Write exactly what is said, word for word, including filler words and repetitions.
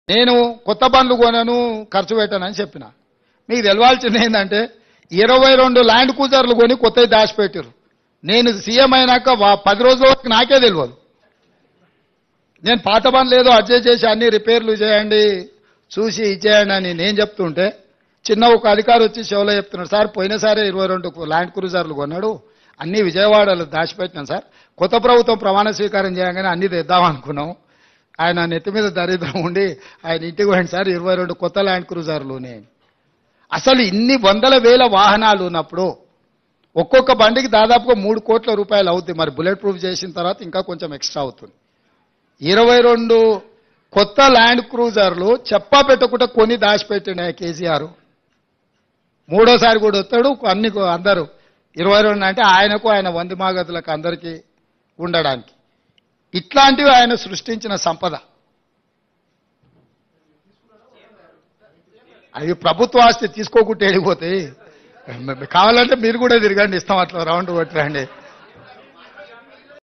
నేను కొత్త బండ్లు కొనను, ఖర్చు పెట్టనని చెప్పిన. మీకు తెలవాల్సింది ఏంటంటే ఇరవై రెండు ల్యాండ్ క్రూజర్లు కొని కొత్తవి దాచిపెట్టారు. నేను సీఎం అయినాక పది రోజుల వరకు నాకే తెలియదు. నేను పాత బండ్లు ఏదో అడ్జస్ట్ చేసి అన్ని రిపేర్లు చేయండి, చూసి ఇచ్చేయండి అని నేను చెప్తుంటే చిన్న ఒక అధికారి వచ్చి షోలో చెప్తున్నాడు, సార్ పోయినసారి ఇరవై రెండు ల్యాండ్ క్రూజర్లు కొన్నాడు, అన్ని విజయవాడలో దాచిపెట్టినాం సార్, కొత్త ప్రభుత్వం ప్రమాణ స్వీకారం చేయగానే అన్ని తెద్దాం అనుకున్నాం. ఆయన నెత్తి మీద దరిద్రం ఉండి ఆయన ఇంటికి పోయింది సార్, ఇరవై రెండు కొత్త ల్యాండ్ క్రూజర్లు. నేను అసలు ఇన్ని వందల వేల వాహనాలు ఉన్నప్పుడు ఒక్కొక్క బండికి దాదాపుగా మూడు కోట్ల రూపాయలు అవుతుంది. మరి బుల్లెట్ ప్రూఫ్ చేసిన తర్వాత ఇంకా కొంచెం ఎక్స్ట్రా అవుతుంది. ఇరవై రెండు కొత్త ల్యాండ్ క్రూజర్లు చెప్పా పెట్టకుండా కొని దాచిపెట్టిన కేసీఆర్ మూడోసారి కూడా వస్తాడు. అన్ని అందరూ ఇరవై రెండు అంటే ఆయనకు ఆయన వంది మాగతులకు అందరికీ ఉండడానికి. ఇట్లాంటివి ఆయన సృష్టించిన సంపద. అవి ప్రభుత్వ ఆస్తి తీసుకోకుండా వెళ్ళిపోతాయి. కావాలంటే మీరు కూడా తిరగండి, ఇస్తాం అట్లా రౌండ్ కొట్టరండి.